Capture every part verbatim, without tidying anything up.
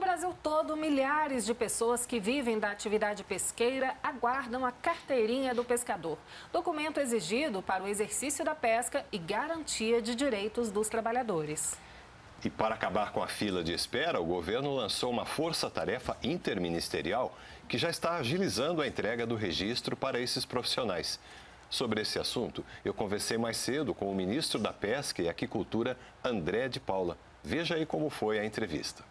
Brasil todo, milhares de pessoas que vivem da atividade pesqueira aguardam a carteirinha do pescador, documento exigido para o exercício da pesca e garantia de direitos dos trabalhadores. E para acabar com a fila de espera, o governo lançou uma força-tarefa interministerial que já está agilizando a entrega do registro para esses profissionais. Sobre esse assunto, eu conversei mais cedo com o ministro da Pesca e Aquicultura, André de Paula. Veja aí como foi a entrevista.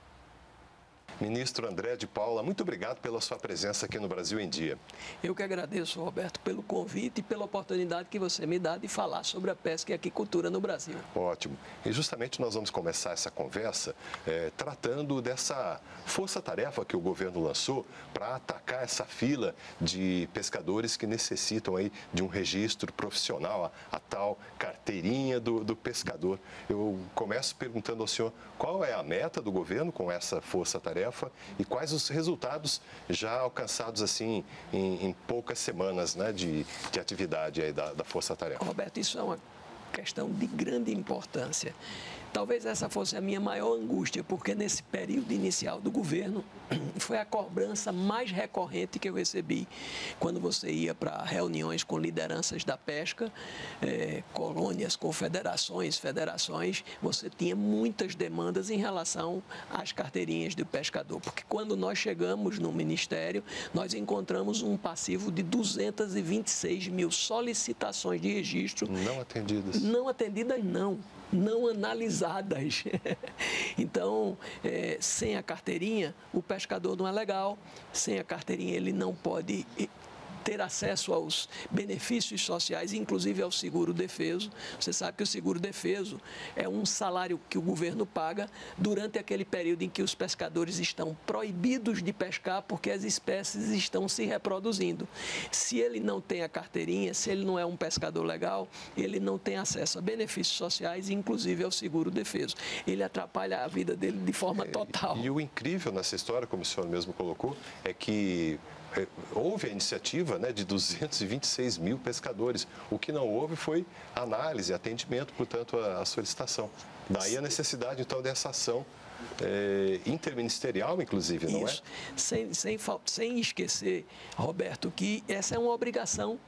Ministro André de Paula, muito obrigado pela sua presença aqui no Brasil em Dia. Eu que agradeço, Roberto, pelo convite e pela oportunidade que você me dá de falar sobre a pesca e a aquicultura no Brasil. Ótimo. E justamente nós vamos começar essa conversa eh, tratando dessa força-tarefa que o governo lançou para atacar essa fila de pescadores que necessitam aí de um registro profissional, a, a tal carteirinha do, do pescador. Eu começo perguntando ao senhor qual é a meta do governo com essa força-tarefa e quais os resultados já alcançados assim em, em poucas semanas, né, de, de atividade aí da, da força-tarefa. Roberto, isso é uma questão de grande importância. Talvez essa fosse a minha maior angústia, porque nesse período inicial do governo foi a cobrança mais recorrente que eu recebi quando você ia para reuniões com lideranças da pesca, eh, colônias, confederações, federações, você tinha muitas demandas em relação às carteirinhas do pescador, porque quando nós chegamos no Ministério, nós encontramos um passivo de duzentas e vinte e seis mil solicitações de registro. Não atendidas. Não atendidas, não. Não analisadas. Então, é, sem a carteirinha, o pescador não é legal. Sem a carteirinha, ele não pode ter acesso aos benefícios sociais, inclusive ao seguro-defeso. Você sabe que o seguro-defeso é um salário que o governo paga durante aquele período em que os pescadores estão proibidos de pescar porque as espécies estão se reproduzindo. Se ele não tem a carteirinha, se ele não é um pescador legal, ele não tem acesso a benefícios sociais, inclusive ao seguro-defeso. Ele atrapalha a vida dele de forma total. E, e o incrível nessa história, como o senhor mesmo colocou, é que houve a iniciativa, né, de duzentos e vinte e seis mil pescadores. O que não houve foi análise, atendimento, portanto, à solicitação. Daí a necessidade, então, dessa ação é, interministerial, inclusive, não Isso. é? Sem, sem, sem esquecer, Roberto, que essa é uma obrigação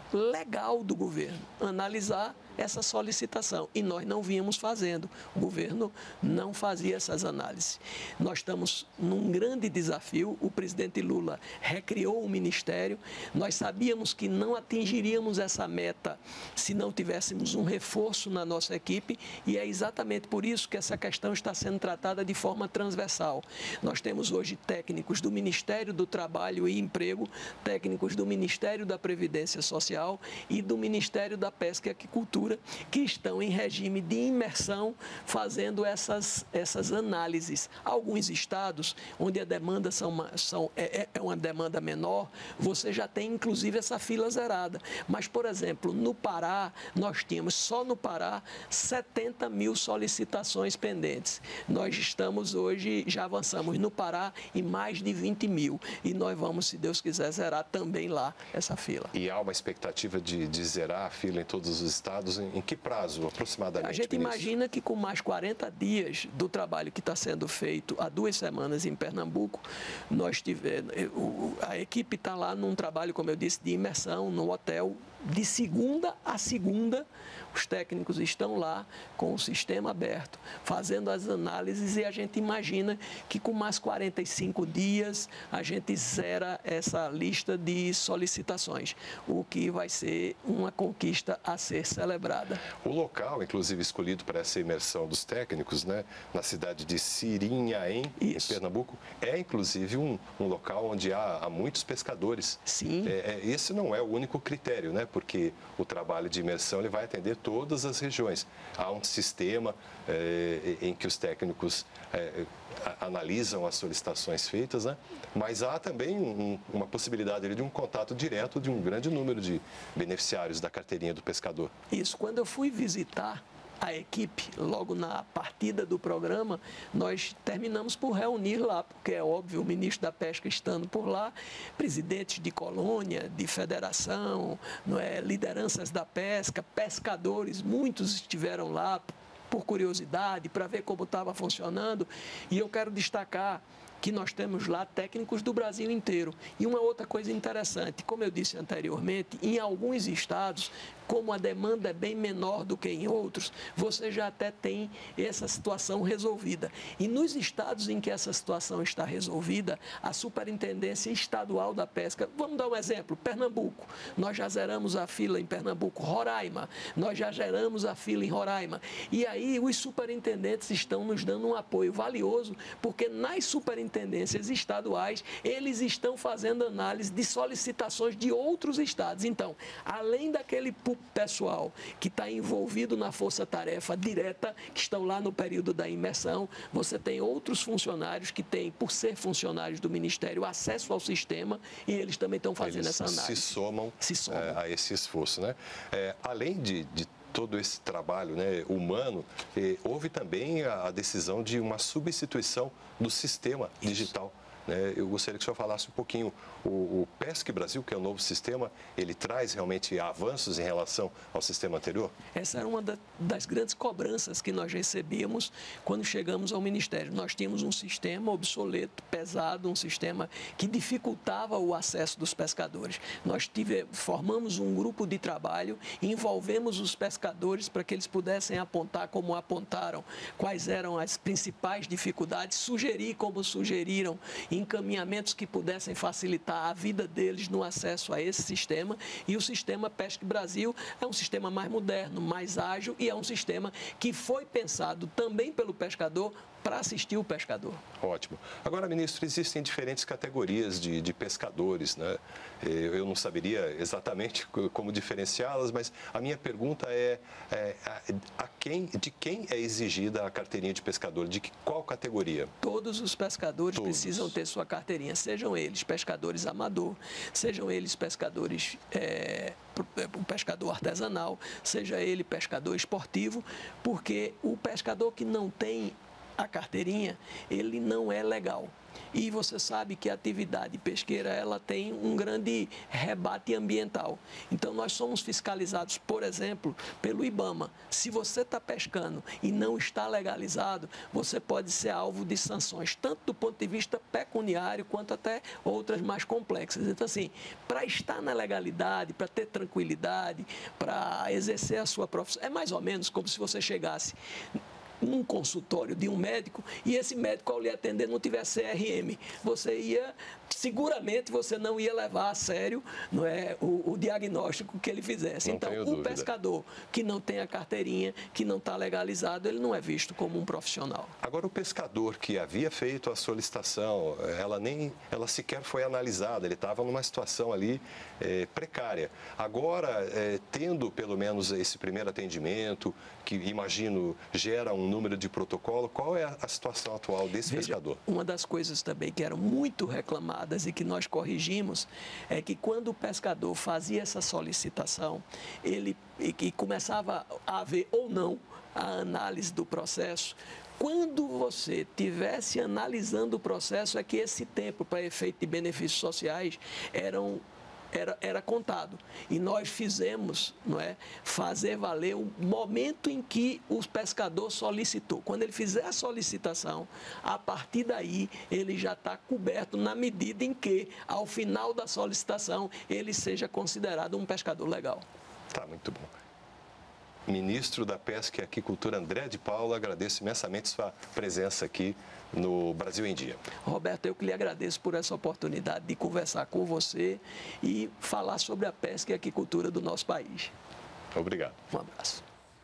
legal do governo, analisar essa solicitação, e nós não vínhamos fazendo. O governo não fazia essas análises. Nós estamos num grande desafio. O presidente Lula recriou o Ministério. Nós sabíamos que não atingiríamos essa meta se não tivéssemos um reforço na nossa equipe, e é exatamente por isso que essa questão está sendo tratada de forma transversal. Nós temos hoje técnicos do Ministério do Trabalho e Emprego, técnicos do Ministério da Previdência Social e do Ministério da Pesca e Aquicultura, que estão em regime de imersão fazendo essas, essas análises. Alguns estados, onde a demanda são, são, é, é uma demanda menor, você já tem inclusive essa fila zerada. Mas, por exemplo, no Pará, nós tínhamos só no Pará setenta mil solicitações pendentes. Nós estamos hoje, já avançamos no Pará em mais de vinte mil. E nós vamos, se Deus quiser, zerar também lá essa fila. E há uma expectativa de, de zerar a fila em todos os estados? Em que prazo, aproximadamente? A gente imagina que com mais quarenta dias do trabalho que está sendo feito há duas semanas em Pernambuco, nós tivemos, a equipe está lá num trabalho, como eu disse, de imersão no hotel. De segunda a segunda, os técnicos estão lá com o sistema aberto, fazendo as análises, e a gente imagina que com mais quarenta e cinco dias a gente zera essa lista de solicitações, o que vai ser uma conquista a ser celebrada. O local, inclusive, escolhido para essa imersão dos técnicos, né, na cidade de Sirinhaém, em Pernambuco, é inclusive um, um local onde há, há muitos pescadores. Sim. É, é, esse não é o único critério, né? Porque o trabalho de imersão ele vai atender todas as regiões. Há um sistema é, em que os técnicos é, analisam as solicitações feitas, né? Mas há também um, uma possibilidade de um contato direto de um grande número de beneficiários da carteirinha do pescador. Isso, quando eu fui visitar a equipe, logo na partida do programa, nós terminamos por reunir lá, porque é óbvio, o ministro da Pesca estando por lá, presidentes de colônia, de federação, não é, lideranças da pesca, pescadores, muitos estiveram lá, por curiosidade, para ver como estava funcionando. E eu quero destacar que nós temos lá técnicos do Brasil inteiro. E uma outra coisa interessante, como eu disse anteriormente, em alguns estados, como a demanda é bem menor do que em outros, você já até tem essa situação resolvida. E nos estados em que essa situação está resolvida, a Superintendência Estadual da Pesca, vamos dar um exemplo, Pernambuco, nós já zeramos a fila em Pernambuco, Roraima, nós já zeramos a fila em Roraima. E aí os superintendentes estão nos dando um apoio valioso, porque nas superintendências estaduais, eles estão fazendo análise de solicitações de outros estados. Então, além daquele pessoal que está envolvido na força-tarefa direta, que estão lá no período da imersão, você tem outros funcionários que têm, por ser funcionários do Ministério, acesso ao sistema e eles também estão fazendo eles essa análise. Se somam, se somam. É, a esse esforço, né? É, além de, de todo esse trabalho, né, humano, eh, houve também a, a decisão de uma substituição do sistema Isso. digital. Eu gostaria que o senhor falasse um pouquinho. O, o Pesque Brasil, que é o novo sistema, ele traz realmente avanços em relação ao sistema anterior? Essa era uma da, das grandes cobranças que nós recebíamos quando chegamos ao Ministério. Nós tínhamos um sistema obsoleto, pesado, um sistema que dificultava o acesso dos pescadores. Nós tive, formamos um grupo de trabalho, envolvemos os pescadores para que eles pudessem apontar, como apontaram, quais eram as principais dificuldades, sugerir como sugeriram, encaminhamentos que pudessem facilitar a vida deles no acesso a esse sistema. E o sistema Pesque Brasil é um sistema mais moderno, mais ágil e é um sistema que foi pensado também pelo pescador para assistir o pescador. Ótimo. Agora, ministro, existem diferentes categorias de, de pescadores, né? Eu não saberia exatamente como diferenciá-las, mas a minha pergunta é, é a, a quem, de quem é exigida a carteirinha de pescador? De que, qual categoria? Todos os pescadores Todos. precisam ter sua carteirinha, sejam eles pescadores amador, sejam eles pescadores, é, o pescador artesanal, seja ele pescador esportivo, porque o pescador que não tem a carteirinha, ele não é legal. E você sabe que a atividade pesqueira, ela tem um grande rebate ambiental. Então, nós somos fiscalizados, por exemplo, pelo IBAMA. Se você está pescando e não está legalizado, você pode ser alvo de sanções, tanto do ponto de vista pecuniário, quanto até outras mais complexas. Então, assim, para estar na legalidade, para ter tranquilidade, para exercer a sua profissão, é mais ou menos como se você chegasse num consultório de um médico e esse médico, ao lhe atender, não tivesse C R M. Você ia, seguramente, você não ia levar a sério, não é, o, o diagnóstico que ele fizesse. Não então, tenho o dúvida. pescador que não tem a carteirinha, que não está legalizado, ele não é visto como um profissional. Agora, o pescador que havia feito a solicitação, ela nem, ela sequer foi analisada, ele estava numa situação ali é, precária. Agora, é, tendo pelo menos esse primeiro atendimento, que imagino gera um número de protocolo, qual é a situação atual desse Veja, pescador? Uma das coisas também que eram muito reclamadas e que nós corrigimos é que quando o pescador fazia essa solicitação, ele e que começava a haver ou não a análise do processo. Quando você estivesse analisando o processo, é que esse tempo para efeito de benefícios sociais eram Era, era contado. E nós fizemos, não é, fazer valer o momento em que o pescador solicitou. Quando ele fizer a solicitação, a partir daí ele já está coberto na medida em que, ao final da solicitação, ele seja considerado um pescador legal. Tá, muito bom. Ministro da Pesca e Aquicultura, André de Paula, agradeço imensamente sua presença aqui no Brasil em Dia. Roberto, eu que lhe agradeço por essa oportunidade de conversar com você e falar sobre a pesca e a aquicultura do nosso país. Obrigado. Um abraço.